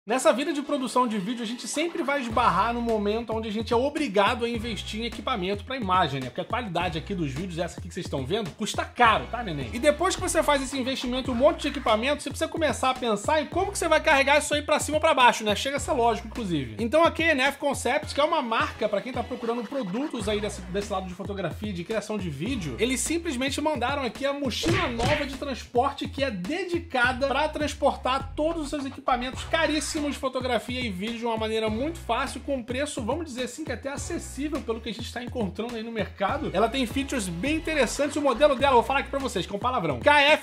Nessa vida de produção de vídeo, a gente sempre vai esbarrar no momento onde a gente é obrigado a investir em equipamento para imagem, né? Porque a qualidade aqui dos vídeos, essa aqui que vocês estão vendo, custa caro, tá, neném? E depois que você faz esse investimento em um monte de equipamento, você precisa começar a pensar em como que você vai carregar isso aí para cima ou para baixo, né? Chega a ser lógico, inclusive. Então a KNF Concepts, que é uma marca para quem tá procurando produtos aí desse lado de fotografia e de criação de vídeo, eles simplesmente mandaram aqui a mochila nova de transporte que é dedicada para transportar todos os seus equipamentos caríssimos de fotografia e vídeo de uma maneira muito fácil, com preço, vamos dizer assim, que até acessível pelo que a gente está encontrando aí no mercado. Ela tem features bem interessantes. O modelo dela, vou falar aqui pra vocês, que é um palavrão.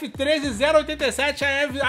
KF13087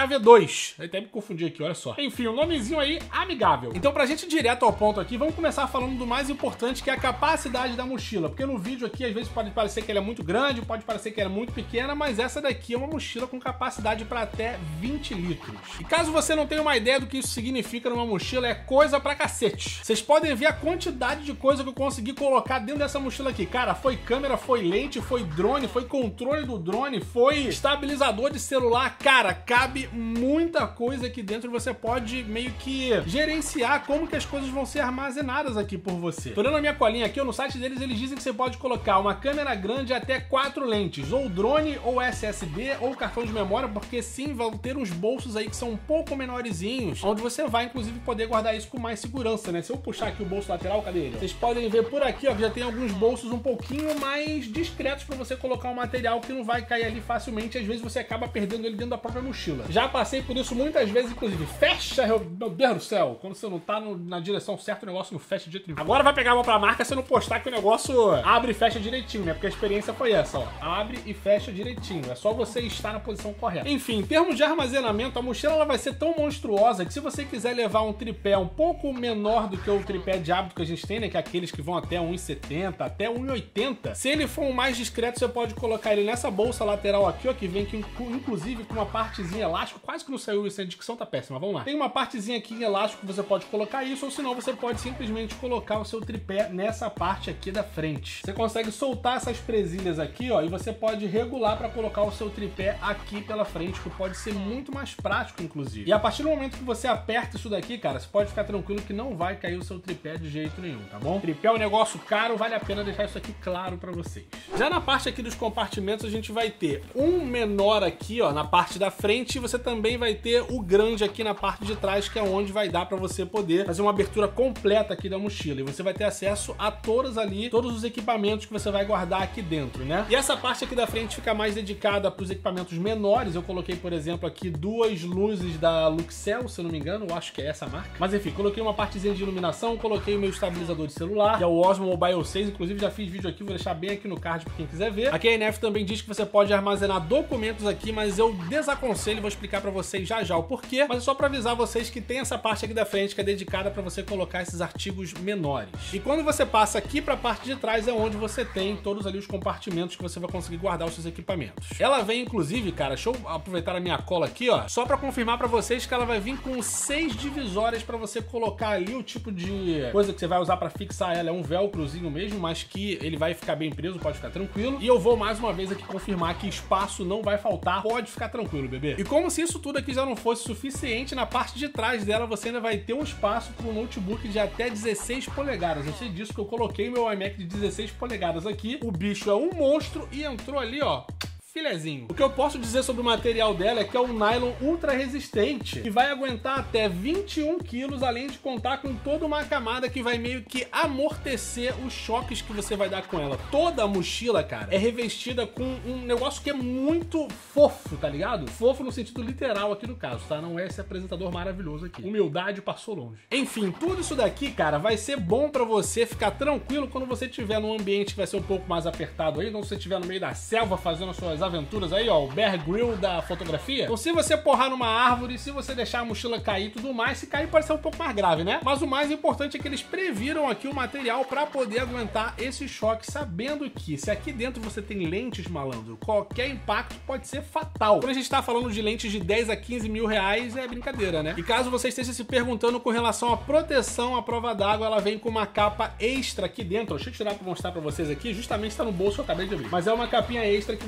AV2. Eu até me confundi aqui, olha só. Enfim, um nomezinho aí amigável. Então, pra gente ir direto ao ponto aqui, vamos começar falando do mais importante, que é a capacidade da mochila. Porque no vídeo aqui, às vezes, pode parecer que ela é muito grande, pode parecer que ela é muito pequena, mas essa daqui é uma mochila com capacidade para até 20 litros. E caso você não tenha uma ideia do que isso significa numa mochila, é coisa pra cacete. Vocês podem ver a quantidade de coisa que eu consegui colocar dentro dessa mochila aqui. Cara, foi câmera, foi lente, foi drone, foi controle do drone, foi estabilizador de celular. Cara, cabe muita coisa aqui dentro e você pode meio que gerenciar como que as coisas vão ser armazenadas aqui por você. Tô olhando a minha colinha aqui, no site deles eles dizem que você pode colocar uma câmera grande até 4 lentes, ou drone, ou SSD, ou cartão de memória, porque sim, vão ter uns bolsos aí que são um pouco menorzinhos, onde você vai, inclusive, poder guardar isso com mais segurança, né? Se eu puxar aqui o bolso lateral, cadê ele? Vocês podem ver por aqui, ó, que já tem alguns bolsos um pouquinho mais discretos para você colocar um material que não vai cair ali facilmente. Às vezes você acaba perdendo ele dentro da própria mochila. Já passei por isso muitas vezes, inclusive. Fecha, meu Deus do céu! Quando você não tá na direção certa, o negócio não fecha de jeito nenhum. Agora vai pegar a mão pra marca se não postar que o negócio abre e fecha direitinho, né? Porque a experiência foi essa, ó. Abre e fecha direitinho. É só você estar na posição correta. Enfim, em termos de armazenamento, a mochila ela vai ser tão monstruosa que se você quiser levar um tripé um pouco menor do que o tripé de hábito que a gente tem, né? Que é aqueles que vão até 1,70, até 1,80. Se ele for um mais discreto, você pode colocar ele nessa bolsa lateral aqui, ó, que vem aqui, inclusive com uma partezinha elástica. Quase que não saiu isso, a dicção tá péssima. Vamos lá. Tem uma partezinha aqui em elástico que você pode colocar isso, ou senão você pode simplesmente colocar o seu tripé nessa parte aqui da frente. Você consegue soltar essas presilhas aqui, ó, e você pode regular para colocar o seu tripé aqui pela frente, que pode ser muito mais prático, inclusive. E a partir do momento que você aperta isso daqui, cara, você pode ficar tranquilo que não vai cair o seu tripé de jeito nenhum, tá bom? Tripé é um negócio caro, vale a pena deixar isso aqui claro pra vocês. Já na parte aqui dos compartimentos, a gente vai ter um menor aqui, ó, na parte da frente, e você também vai ter o grande aqui na parte de trás, que é onde vai dar pra você poder fazer uma abertura completa aqui da mochila. E você vai ter acesso a todos os equipamentos que você vai guardar aqui dentro, né? E essa parte aqui da frente fica mais dedicada pros equipamentos menores. Eu coloquei, por exemplo, aqui 2 luzes da Luxel, se eu não me engano, eu acho que é essa marca. Mas enfim, coloquei uma partezinha de iluminação, coloquei o meu estabilizador de celular, que é o Osmo Mobile 6, inclusive já fiz vídeo aqui, vou deixar bem aqui no card pra quem quiser ver. A KNF também diz que você pode armazenar documentos aqui, mas eu desaconselho, vou explicar pra vocês já já o porquê, mas é só pra avisar vocês que tem essa parte aqui da frente que é dedicada pra você colocar esses artigos menores. E quando você passa aqui pra parte de trás é onde você tem todos ali os compartimentos que você vai conseguir guardar os seus equipamentos. Ela vem, inclusive, cara, deixa eu aproveitar a minha cola aqui, ó, só pra confirmar pra vocês que ela vai vir com 6 divisórias pra você colocar ali o tipo de coisa que você vai usar pra fixar ela. É um velcrozinho mesmo, mas que ele vai ficar bem preso, pode ficar tranquilo. E eu vou mais uma vez aqui confirmar que espaço não vai faltar, pode ficar tranquilo, bebê. E como se isso tudo aqui já não fosse suficiente, na parte de trás dela você ainda vai ter um espaço para um notebook de até 16 polegadas. Eu sei disso que eu coloquei meu iMac de 16 polegadas aqui. O bicho é um monstro e entrou ali, ó, filezinho. O que eu posso dizer sobre o material dela é que é um nylon ultra resistente, que vai aguentar até 21 quilos, além de contar com toda uma camada que vai meio que amortecer os choques que você vai dar com ela. Toda a mochila, cara, é revestida com um negócio que é muito fofo, tá ligado? Fofo no sentido literal aqui no caso, tá? Não é esse apresentador maravilhoso aqui. Humildade passou longe. Enfim, tudo isso daqui, cara, vai ser bom pra você ficar tranquilo quando você estiver num ambiente que vai ser um pouco mais apertado aí, quando você estiver no meio da selva fazendo as suas aventuras aí, ó, o Bear Grylls da fotografia. Então se você porrar numa árvore, se você deixar a mochila cair e tudo mais, se cair pode ser um pouco mais grave, né? Mas o mais importante é que eles previram aqui o material para poder aguentar esse choque, sabendo que se aqui dentro você tem lentes, malandro, qualquer impacto pode ser fatal. Quando a gente tá falando de lentes de 10 a 15 mil reais, é brincadeira, né? E caso você esteja se perguntando com relação à proteção à prova d'água, ela vem com uma capa extra aqui dentro. Deixa eu tirar para mostrar para vocês aqui, justamente está no bolso que eu acabei de abrir. Mas é uma capinha extra que você vai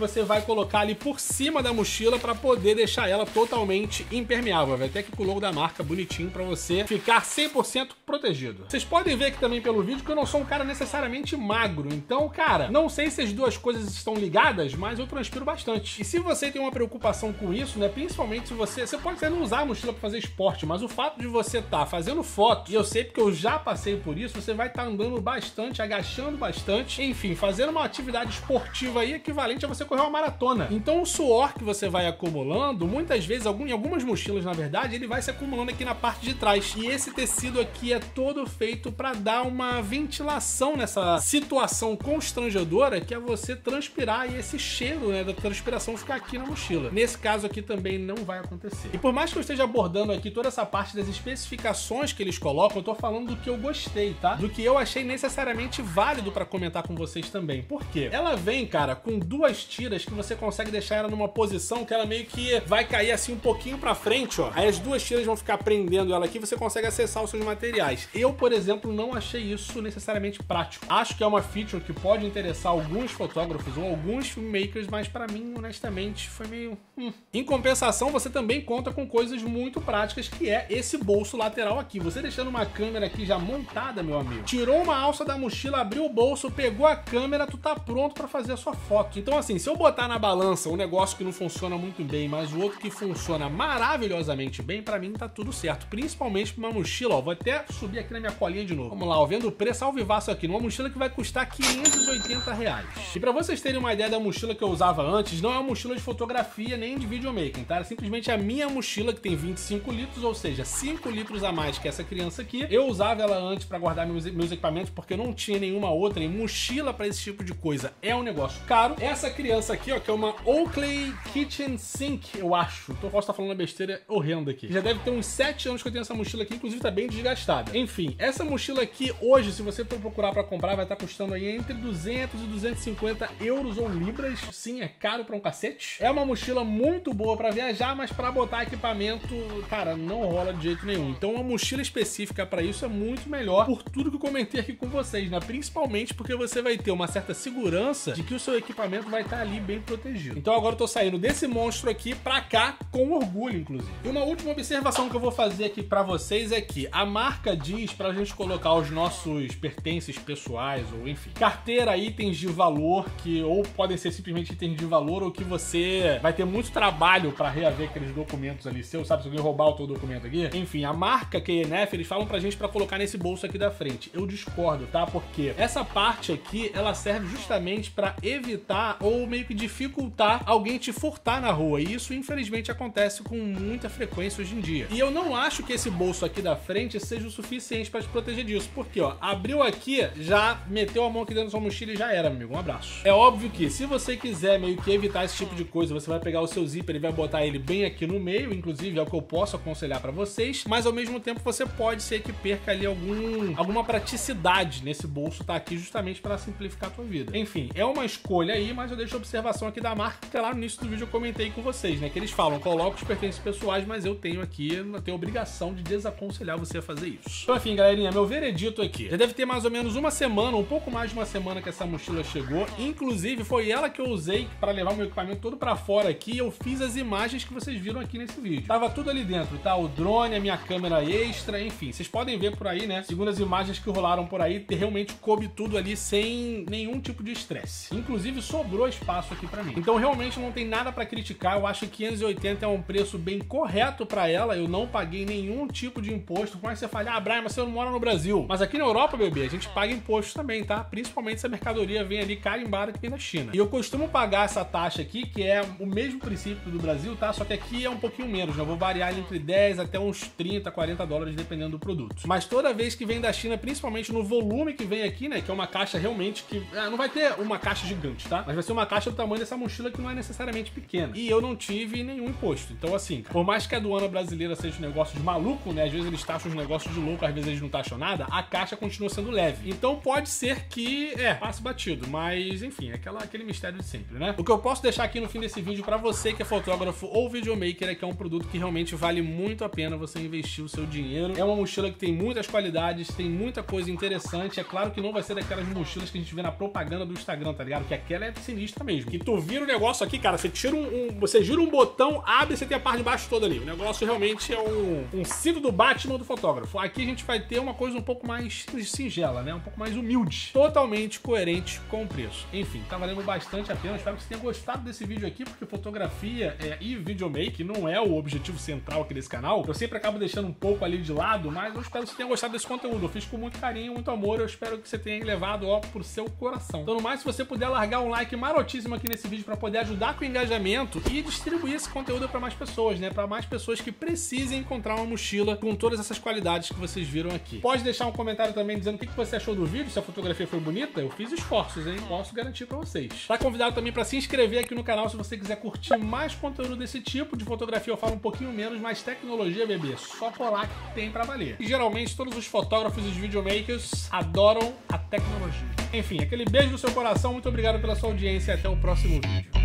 vai colocar ali por cima da mochila para poder deixar ela totalmente impermeável. Vai até que com o logo da marca bonitinho para você ficar 100% protegido. Vocês podem ver aqui também pelo vídeo que eu não sou um cara necessariamente magro, então, cara, não sei se as duas coisas estão ligadas, mas eu transpiro bastante. E se você tem uma preocupação com isso, né, principalmente se você pode até não usar a mochila para fazer esporte, mas o fato de você estar fazendo foto, e eu sei porque eu já passei por isso, você vai estar andando bastante, agachando bastante, enfim, fazendo uma atividade esportiva aí equivalente a você correr uma maratona. Então o suor que você vai acumulando, muitas vezes, em algumas mochilas, na verdade, ele vai se acumulando aqui na parte de trás. E esse tecido aqui é todo feito para dar uma ventilação nessa situação constrangedora que é você transpirar e esse cheiro, né, da transpiração ficar aqui na mochila. Nesse caso aqui também não vai acontecer. E por mais que eu esteja abordando aqui toda essa parte das especificações que eles colocam, eu tô falando do que eu gostei, tá? Do que eu achei necessariamente válido para comentar com vocês também. Por quê? Ela vem, cara, com duas tiras que você consegue deixar ela numa posição que ela meio que vai cair assim um pouquinho pra frente, ó. Aí as duas tiras vão ficar prendendo ela aqui e você consegue acessar os seus materiais. Eu, por exemplo, não achei isso necessariamente prático. Acho que é uma feature que pode interessar alguns fotógrafos ou alguns filmmakers, mas pra mim, honestamente, foi meio... Em compensação, você também conta com coisas muito práticas, que é esse bolso lateral aqui. Você deixando uma câmera aqui já montada, meu amigo, tirou uma alça da mochila, abriu o bolso, pegou a câmera, tu tá pronto pra fazer a sua foto. Então assim, se eu botar na balança um negócio que não funciona muito bem, mas o outro que funciona maravilhosamente bem, pra mim tá tudo certo. Principalmente pra uma mochila, ó, vou até subir aqui na minha colinha de novo. Vamos lá, ó, vendo o preço ao vivaço aqui, numa mochila que vai custar R$580. E pra vocês terem uma ideia da mochila que eu usava antes, não é uma mochila de fotografia nem de videomaking, tá? É simplesmente a minha mochila que tem 25 litros, ou seja, 5 litros a mais que essa criança aqui. Eu usava ela antes pra guardar meus equipamentos porque eu não tinha nenhuma outra, e mochila pra esse tipo de coisa é um negócio caro. Essa criança aqui, ó, que é uma Oakley Kitchen Sink, eu acho. Então eu posso estar falando uma besteira horrenda aqui. Já deve ter uns 7 anos que eu tenho essa mochila aqui, inclusive tá bem desgastada. Enfim, essa mochila aqui hoje, se você for procurar pra comprar, vai estar custando aí entre 200 e 250 euros ou libras. Sim, é caro pra um cacete. É uma mochila muito boa pra viajar, mas pra botar equipamento, cara, não rola de jeito nenhum. Então uma mochila específica pra isso é muito melhor, por tudo que eu comentei aqui com vocês, né? Principalmente porque você vai ter uma certa segurança de que o seu equipamento vai estar ali bem protegido. Então agora eu tô saindo desse monstro aqui pra cá com orgulho, inclusive. E uma última observação que eu vou fazer aqui pra vocês é que a marca diz pra gente colocar os nossos pertences pessoais, ou enfim, carteira, itens de valor, que ou podem ser simplesmente itens de valor, ou que você vai ter muito trabalho pra reaver aqueles documentos ali seus, sabe? Se alguém roubar o teu documento aqui. Enfim, a marca KNF, eles falam pra gente pra colocar nesse bolso aqui da frente. Eu discordo, tá? Porque essa parte aqui, ela serve justamente pra evitar ou meio que dificultar alguém te furtar na rua. E isso, infelizmente, acontece com muita frequência hoje em dia. E eu não acho que esse bolso aqui da frente seja o suficiente pra te proteger disso. Porque, ó, abriu aqui, já meteu a mão aqui dentro da sua mochila e já era, amigo. Um abraço. É óbvio que se você quiser meio que evitar esse tipo de coisa, você vai pegar o seu zíper e vai botar ele bem aqui no meio, inclusive é o que eu posso aconselhar pra vocês, mas ao mesmo tempo você pode ser que perca ali alguma praticidade nesse bolso, tá aqui justamente para simplificar a tua vida. Enfim, é uma escolha aí, mas eu deixo a observação aqui da marca, que lá no início do vídeo eu comentei com vocês, né, que eles falam, coloca os pertences pessoais, mas eu tenho a obrigação de desaconselhar você a fazer isso. Então, enfim, galerinha, meu veredito aqui. Já deve ter mais ou menos uma semana, um pouco mais de uma semana que essa mochila chegou, inclusive foi ela que eu usei para levar meu equipamento todo para fora aqui, eu fiz as imagens que vocês viram aqui nesse vídeo. Tava tudo ali dentro, tá? O drone, a minha câmera extra, enfim, vocês podem ver por aí, né? Segundo as imagens que rolaram por aí, realmente coube tudo ali sem nenhum tipo de estresse. Inclusive, sobrou espaço aqui pra mim. Então, realmente não tem nada pra criticar. Eu acho que 580 é um preço bem correto pra ela. Eu não paguei nenhum tipo de imposto. Como é que você fala? Ah, Brian, mas você não mora no Brasil. Mas aqui na Europa, bebê, a gente paga imposto também, tá? Principalmente se a mercadoria vem ali carimbada que vem da China. E eu costumo pagar essa taxa aqui, que é o mesmo princípio do Brasil, tá? Só que aqui é um pouquinho menos, né? Eu vou variar entre 10 até uns 30, 40 dólares, dependendo do produto. Mas toda vez que vem da China, principalmente no volume que vem aqui, né? Que é uma caixa realmente que... não vai ter uma caixa gigante, tá? Mas vai ser uma caixa do tamanho dessa mochila que não é necessariamente pequena. E eu não tive nenhum imposto. Então, assim, por mais que a aduana brasileira seja um negócio de maluco, né? Às vezes eles taxam os negócios de louco. maluco, às vezes eles não taxam nada, a caixa continua sendo leve. Então pode ser que, passe batido, mas enfim, é aquele mistério de sempre, né? O que eu posso deixar aqui no fim desse vídeo pra você que é fotógrafo ou videomaker é que é um produto que realmente vale muito a pena você investir o seu dinheiro. É uma mochila que tem muitas qualidades, tem muita coisa interessante. É claro que não vai ser daquelas mochilas que a gente vê na propaganda do Instagram, tá ligado? Que aquela é sinistra mesmo. Que tu vira o negócio aqui, cara, você tira você gira um botão, abre e você tem a parte de baixo toda ali. O negócio realmente é um cinto do Batman do fotógrafo. Aqui a gente vai ter uma coisa um pouco mais singela, né? Um pouco mais humilde. Totalmente coerente com o preço. Enfim, tá valendo bastante a pena. Espero que você tenha gostado desse vídeo aqui, porque fotografia e videomaking não é o objetivo central aqui desse canal. Eu sempre acabo deixando um pouco ali de lado, mas eu espero que você tenha gostado desse conteúdo. Eu fiz com muito carinho, muito amor. Eu espero que você tenha levado, pro seu coração. Então, no mais, se você puder largar um like marotíssimo aqui nesse vídeo para poder ajudar com o engajamento e distribuir esse conteúdo para mais pessoas, né? Para mais pessoas que precisem encontrar uma mochila com todas essas qualidades que vocês viram aqui. Pode deixar um comentário também dizendo o que você achou do vídeo, se a fotografia foi bonita. Eu fiz esforços, hein? Posso garantir para vocês. Tá convidado também para se inscrever aqui no canal se você quiser curtir mais conteúdo desse tipo. De fotografia eu falo um pouquinho menos, mas tecnologia, bebê, só colar que tem para valer. E geralmente todos os fotógrafos e os videomakers adoram a tecnologia. Enfim, aquele beijo no seu coração, muito obrigado pela sua audiência e até o próximo vídeo.